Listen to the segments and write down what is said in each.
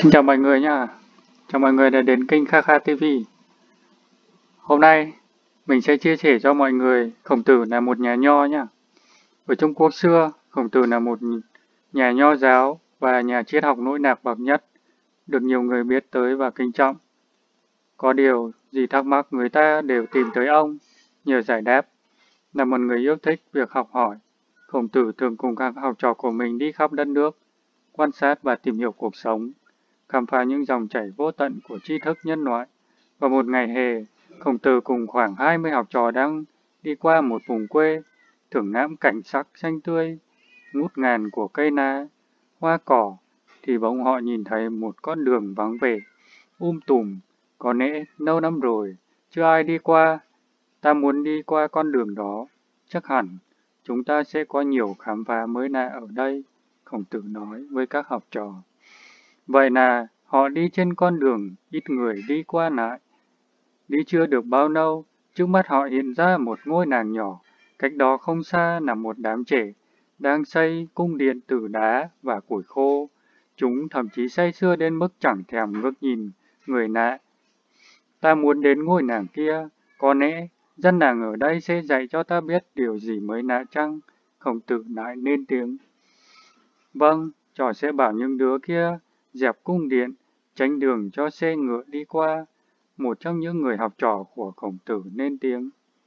Xin chào mọi người nha. Chào mọi người đã đến kênh Kha Kha TV. Hôm nay mình sẽ chia sẻ cho mọi người Khổng Tử là một nhà nho nha. Ở Trung Quốc xưa, Khổng Tử là một nhà nho giáo và nhà triết học nổi lạc bậc nhất, được nhiều người biết tới và kính trọng. Có điều gì thắc mắc người ta đều tìm tới ông nhờ giải đáp. Là một người yêu thích việc học hỏi, Khổng Tử thường cùng các học trò của mình đi khắp đất nước, quan sát và tìm hiểu cuộc sống, khám phá những dòng chảy vô tận của tri thức nhân loại. Vào một ngày hè, Khổng Tử cùng khoảng 20 học trò đang đi qua một vùng quê, thưởng ngắm cảnh sắc xanh tươi, ngút ngàn của cây lá, hoa cỏ, thì bỗng họ nhìn thấy một con đường vắng vẻ, tùm, có lẽ lâu năm rồi, chưa ai đi qua. Ta muốn đi qua con đường đó, chắc hẳn chúng ta sẽ có nhiều khám phá mới lạ ở đây, Khổng Tử nói với các học trò. Vậy là họ đi trên con đường ít người đi qua lại. Đi chưa được bao lâu, trước mắt họ hiện ra một ngôi làng nhỏ, cách đó không xa là một đám trẻ đang xây cung điện từ đá và củi khô. Chúng thậm chí say sưa đến mức chẳng thèm ngước nhìn người lạ. Ta muốn đến ngôi làng kia, có lẽ dân làng ở đây sẽ dạy cho ta biết điều gì mới lạ chăng? Khổng Tử lại lên tiếng. Vâng, trò sẽ bảo những đứa kia dẹp cung điện, tránh đường cho xe ngựa đi qua. Một trong những người học trò của Khổng Tử lên tiếng.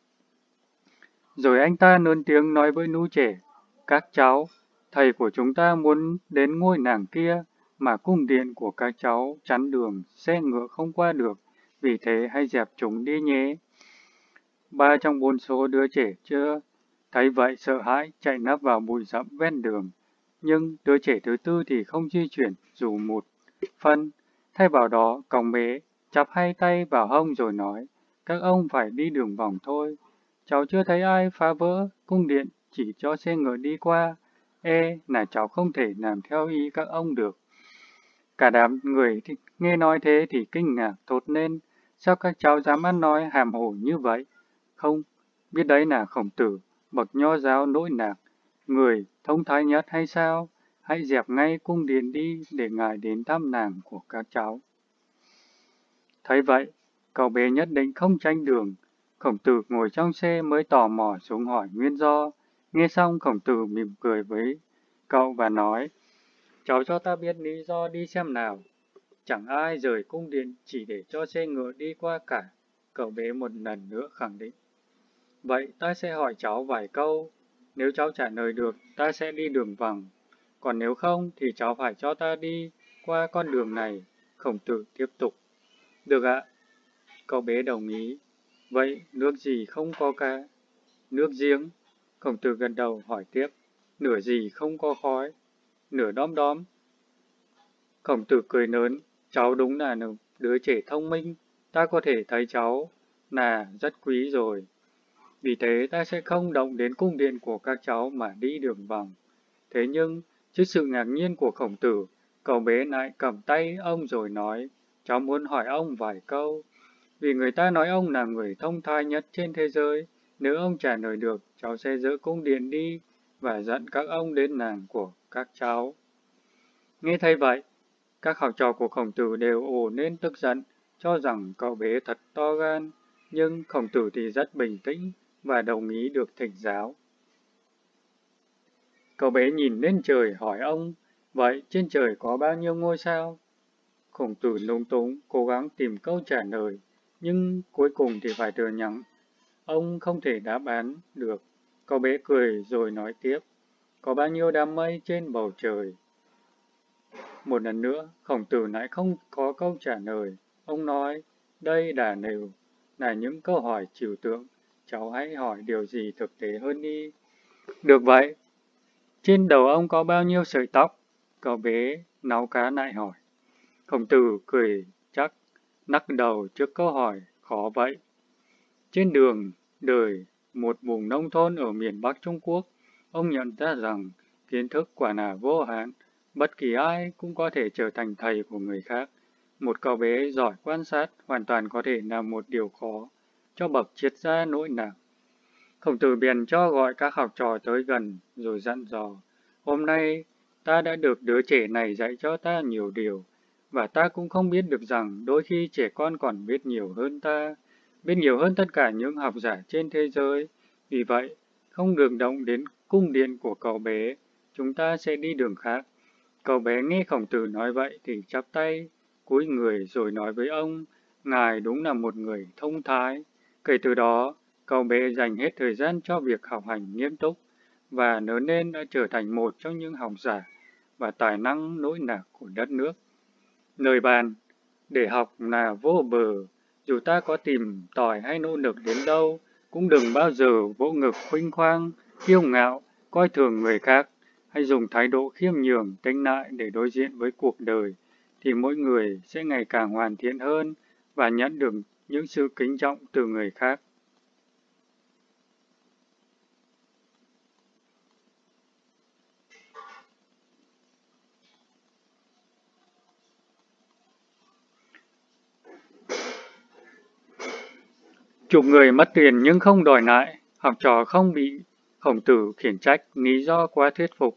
Rồi anh ta lớn tiếng nói với lũ trẻ, các cháu, thầy của chúng ta muốn đến ngôi làng kia, mà cung điện của các cháu chắn đường, xe ngựa không qua được, vì thế hãy dẹp chúng đi nhé. Ba trong bốn số đứa trẻ chưa thấy vậy sợ hãi chạy nấp vào bụi rậm ven đường. Nhưng đứa trẻ thứ tư thì không di chuyển dù một phân. Thay vào đó, còng bé chắp hai tay vào hông rồi nói, các ông phải đi đường vòng thôi. Cháu chưa thấy ai phá vỡ cung điện chỉ cho xe ngựa đi qua. Là cháu không thể làm theo ý các ông được. Cả đám người nghe nói thế thì kinh ngạc thốt lên, sao các cháu dám ăn nói hàm hồ như vậy? Không, biết đấy là Khổng Tử, bậc nho giáo nỗi lạc, người thông thái nhất hay sao? Hãy dẹp ngay cung điện đi để ngài đến thăm nàng của các cháu. Thấy vậy, cậu bé nhất định không tranh đường. Khổng Tử ngồi trong xe mới tò mò xuống hỏi nguyên do. Nghe xong Khổng Tử mỉm cười với cậu và nói, cháu cho ta biết lý do đi xem nào. Chẳng ai rời cung điện chỉ để cho xe ngựa đi qua cả. Cậu bé một lần nữa khẳng định. Vậy ta sẽ hỏi cháu vài câu. Nếu cháu trả lời được, ta sẽ đi đường vòng. Còn nếu không, thì cháu phải cho ta đi qua con đường này. Khổng Tử tiếp tục. Được ạ. Cậu bé đồng ý. Vậy nước gì không có cá? Nước giếng. Khổng Tử gật đầu hỏi tiếp. Nửa gì không có khói? Nửa đom đóm. Khổng Tử cười lớn. Cháu đúng là đứa trẻ thông minh. Ta có thể thấy cháu là rất quý rồi. Vì thế ta sẽ không động đến cung điện của các cháu mà đi đường vòng. Thế nhưng, trước sự ngạc nhiên của Khổng Tử, cậu bé lại cầm tay ông rồi nói, cháu muốn hỏi ông vài câu. Vì người ta nói ông là người thông thái nhất trên thế giới. Nếu ông trả lời được, cháu sẽ dỡ cung điện đi và dẫn các ông đến làng của các cháu. Nghe thấy vậy, các học trò của Khổng Tử đều ồ lên tức giận, cho rằng cậu bé thật to gan. Nhưng Khổng Tử thì rất bình tĩnh và đồng ý được thỉnh giáo. Cậu bé nhìn lên trời hỏi ông, vậy trên trời có bao nhiêu ngôi sao? Khổng Tử lúng túng, cố gắng tìm câu trả lời, nhưng cuối cùng thì phải thừa nhận, ông không thể đáp án được. Cậu bé cười rồi nói tiếp, có bao nhiêu đám mây trên bầu trời? Một lần nữa, Khổng Tử lại không có câu trả lời. Ông nói, đây đều là những câu hỏi trừu tượng, cháu hãy hỏi điều gì thực tế hơn đi. Được vậy, trên đầu ông có bao nhiêu sợi tóc? Cậu bé náu cá lại hỏi. Khổng Tử cười chắc, lắc đầu trước câu hỏi khó vậy. Trên đường đời một vùng nông thôn ở miền Bắc Trung Quốc, ông nhận ra rằng kiến thức quả là vô hạn, bất kỳ ai cũng có thể trở thành thầy của người khác. Một cậu bé giỏi quan sát hoàn toàn có thể là một điều khó cho bậc triết gia nỗi lạc. Khổng Tử bèn cho gọi các học trò tới gần rồi dặn dò, hôm nay ta đã được đứa trẻ này dạy cho ta nhiều điều, và ta cũng không biết được rằng đôi khi trẻ con còn biết nhiều hơn ta, biết nhiều hơn tất cả những học giả trên thế giới. Vì vậy, không được động đến cung điện của cậu bé, chúng ta sẽ đi đường khác. Cậu bé nghe Khổng Tử nói vậy thì chắp tay, cúi người rồi nói với ông, Ngài đúng là một người thông thái. Kể từ đó, cậu bé dành hết thời gian cho việc học hành nghiêm túc, và lớn lên đã trở thành một trong những học giả và tài năng nỗi nạc của đất nước. Lời bàn, để học là vô bờ, dù ta có tìm tòi hay nỗ lực đến đâu, cũng đừng bao giờ vỗ ngực khuynh khoang, kiêu ngạo, coi thường người khác, hay dùng thái độ khiêm nhường, tênh nại để đối diện với cuộc đời, thì mỗi người sẽ ngày càng hoàn thiện hơn và nhận được những sự kính trọng từ người khác. Chục người mất tiền nhưng không đòi lại, học trò không bị Khổng Tử khiển trách, lý do quá thuyết phục.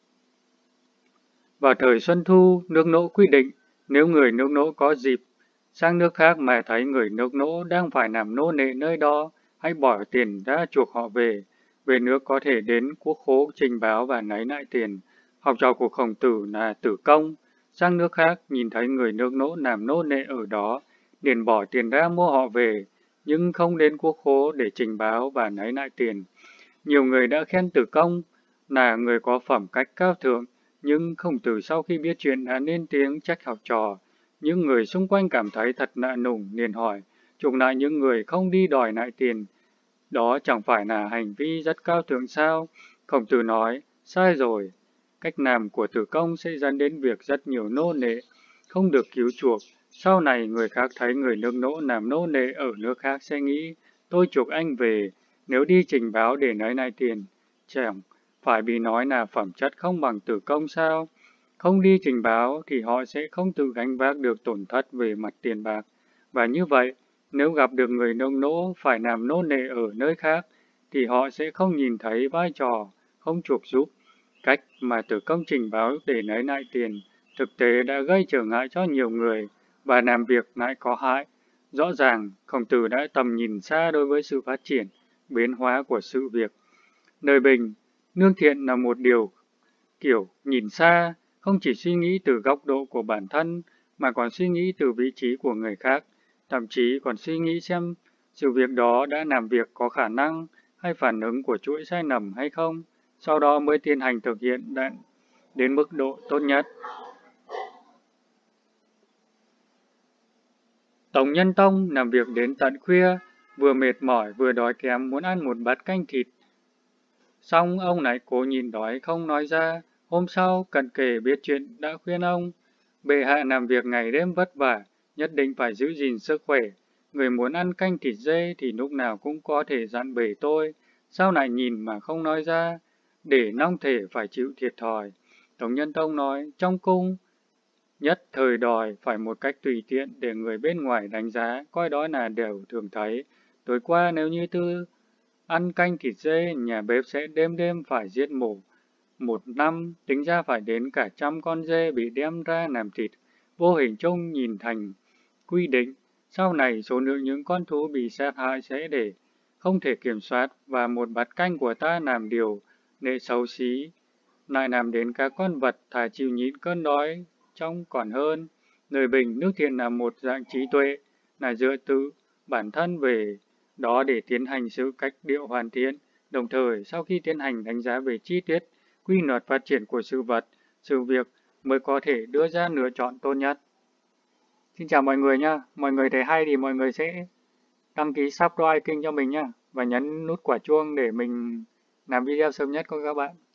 Vào thời Xuân Thu, nước Nỗ quy định, nếu người nước Nỗ có dịp sang nước khác mà thấy người nước Nỗ đang phải làm nô lệ nơi đó, hãy bỏ tiền ra chuộc họ về. Về nước có thể đến quốc khố trình báo và lấy lại tiền. Học trò của Khổng Tử là Tử Công. Sang nước khác, nhìn thấy người nước Nỗ làm nô lệ ở đó, liền bỏ tiền ra mua họ về, nhưng không đến quốc khố để trình báo và lấy lại tiền. Nhiều người đã khen Tử Công là người có phẩm cách cao thượng, nhưng Khổng Tử sau khi biết chuyện đã lên tiếng trách học trò. Những người xung quanh cảm thấy thật lạ lùng, liền hỏi, chuộc lại những người không đi đòi lại tiền. Đó chẳng phải là hành vi rất cao thượng sao? Khổng Tử nói, sai rồi. Cách làm của Tử Công sẽ dẫn đến việc rất nhiều nô lệ không được cứu chuộc. Sau này người khác thấy người nước Nỗ làm nô lệ ở nước khác sẽ nghĩ, tôi chuộc anh về, nếu đi trình báo để lấy lại tiền. Chẳng phải bị nói là phẩm chất không bằng Tử Công sao? Không đi trình báo thì họ sẽ không tự gánh vác được tổn thất về mặt tiền bạc. Và như vậy, nếu gặp được người nông nỗ phải làm nô lệ ở nơi khác, thì họ sẽ không nhìn thấy vai trò, không chuộc giúp. Cách mà Tử Công trình báo để lấy lại tiền, thực tế đã gây trở ngại cho nhiều người, và làm việc lại có hại. Rõ ràng, Khổng Tử đã tầm nhìn xa đối với sự phát triển, biến hóa của sự việc. Lời bình, nương thiện là một điều kiểu nhìn xa, không chỉ suy nghĩ từ góc độ của bản thân, mà còn suy nghĩ từ vị trí của người khác, thậm chí còn suy nghĩ xem sự việc đó đã làm việc có khả năng hay phản ứng của chuỗi sai lầm hay không, sau đó mới tiến hành thực hiện đến mức độ tốt nhất. Tống Nhân Tông làm việc đến tận khuya, vừa mệt mỏi vừa đói kém muốn ăn một bát canh thịt. Xong ông lại cố nhìn đói không nói ra, hôm sau cận kề biết chuyện đã khuyên ông. Bệ hạ làm việc ngày đêm vất vả, nhất định phải giữ gìn sức khỏe. Người muốn ăn canh thịt dê thì lúc nào cũng có thể dặn bể tôi, sao lại nhìn mà không nói ra, để nong thể phải chịu thiệt thòi. Tống Nhân Tông nói, trong cung, nhất thời đòi phải một cách tùy tiện để người bên ngoài đánh giá, coi đó là đều thường thấy. Tối qua nếu như tư ăn canh thịt dê, nhà bếp sẽ đêm đêm phải giết mổ. Một năm, tính ra phải đến cả 100 con dê bị đem ra làm thịt, vô hình chung nhìn thành quy định. Sau này, số lượng những con thú bị sát hại sẽ để không thể kiểm soát, và một bát canh của ta làm điều lệ xấu xí, lại làm đến các con vật thà chịu nhịn cơn đói trong còn hơn. Lời bình, nước thiện là một dạng trí tuệ, là dựa tự bản thân về đó để tiến hành sự cách điệu hoàn thiện. Đồng thời, sau khi tiến hành đánh giá về chi tiết, quy luật phát triển của sự vật, sự việc mới có thể đưa ra lựa chọn tốt nhất. Xin chào mọi người nhé. Mọi người thấy hay thì mọi người sẽ đăng ký subscribe kênh cho mình nhé. Và nhấn nút quả chuông để mình làm video sớm nhất của các bạn.